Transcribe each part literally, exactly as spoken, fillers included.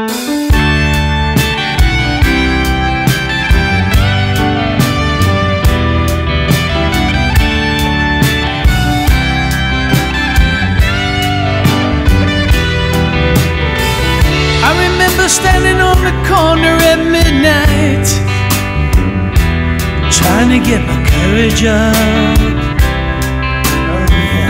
Standing on the corner at midnight, trying to get my courage up. Oh, yeah.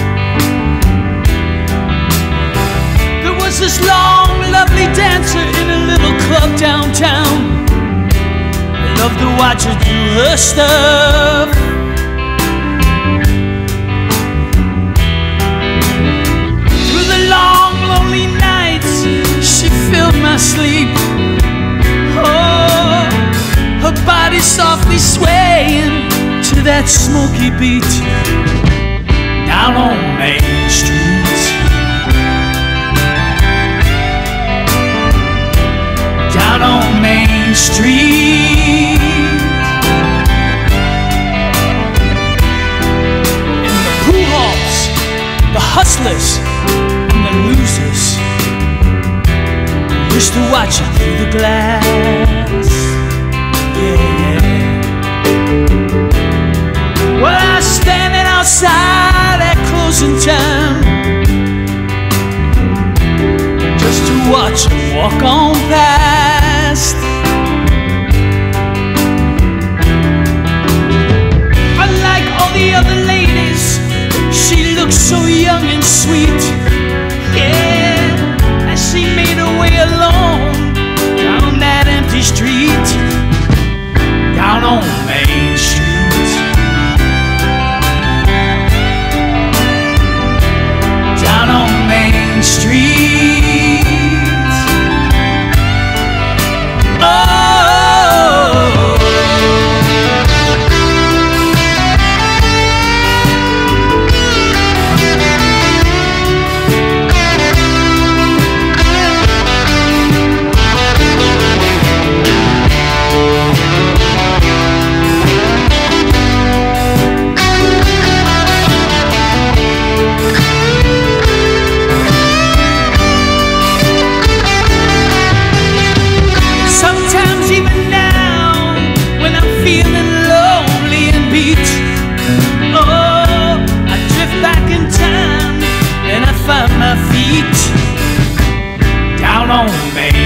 There was this long, lovely dancer in a little club downtown. I loved to watch her do her stuff. Through the long, lonely nights, she filled my sleep. Oh, her body softly swaying to that smoky beat down on Main Street. Down on Main Street. In the pool halls, the hustlers and the losers used to watch it through the glass. Yeah, yeah. Well, I was standing outside at closing time, just to watch her walk on past. Unlike all the other ladies, she looked so young and sweet. Yeah, as she made her way along down that empty street, down on Main Street. Down on Main Street. Oh. On Main